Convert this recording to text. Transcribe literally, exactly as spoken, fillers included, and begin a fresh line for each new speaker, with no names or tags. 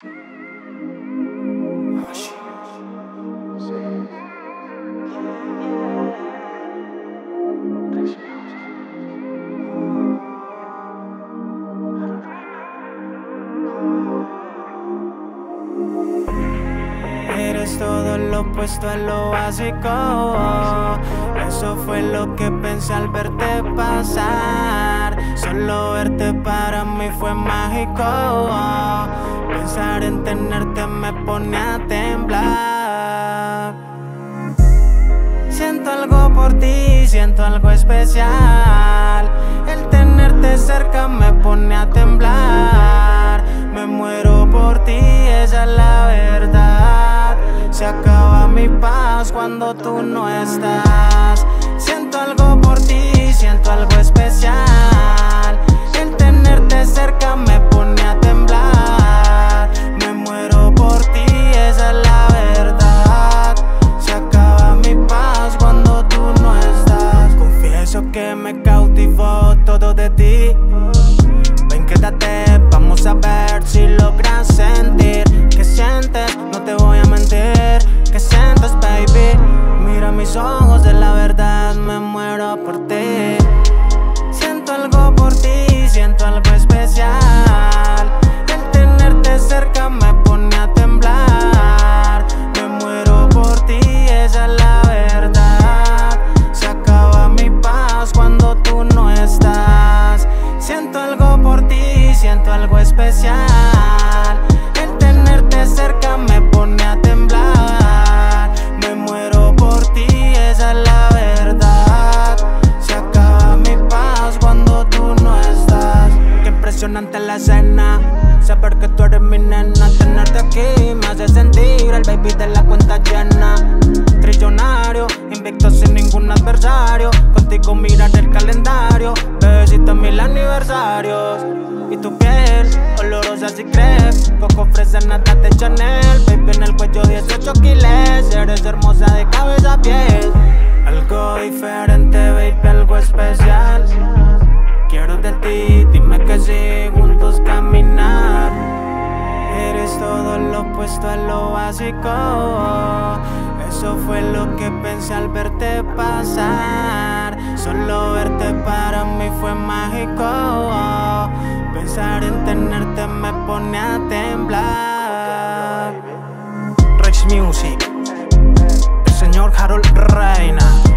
Eres todo lo opuesto a lo básico. Eso fue lo que pensé al verte pasar. Solo verte para mí fue mágico. Pensar en tenerte me pone a temblar. Siento algo por ti, siento algo especial. El tenerte cerca me pone a temblar. Me muero por ti, esa es la verdad. Se acaba mi paz cuando tú no estás. Siento algo por ti, siento algo especial. El tenerte cerca me pone a temblar. Me muero por ti, esa es la verdad. Se acaba mi paz cuando tú no estás. Confieso que me cautivó todo de ti. Ven, quédate, vamos a ver si logras sentir. ¿Qué sientes? No te voy a mentir. ¿Qué sientes, baby? Mira mis ojos, de la verdad me muero por ti. Siento algo por ti, siento algo especial. El tenerte cerca me pone a temblar. Me muero por ti, esa es la verdad. Se acaba mi paz cuando tú no estás. Siento algo por ti, siento algo especial. El tenerte cerca me pone a temblar. Me muero por ti, esa es la verdad. Se acaba mi paz cuando tú no estás. Qué impresionante la escena, saber que tú eres mi nena. Tenerte aquí me hace sentir el baby de la cuenta llena. Trillonario, invicto sin ningún adversario. Contigo mirar el calendario, bebecito mil aniversarios. Y tu piel, olorosa si crees. Poco ofrece nada de Chanel. Baby en el cuello dieciocho kilos. Eres hermosa de cabeza a pies. Algo diferente, baby, algo especial. Quiero de ti, dime que sí, juntos caminar. Eres todo lo opuesto a lo básico. Eso fue lo que pensé al verte pasar. Solo verte para mí fue mágico. Pensar en tenerte me pone a temblar. Rex Music, el señor Harold Reina.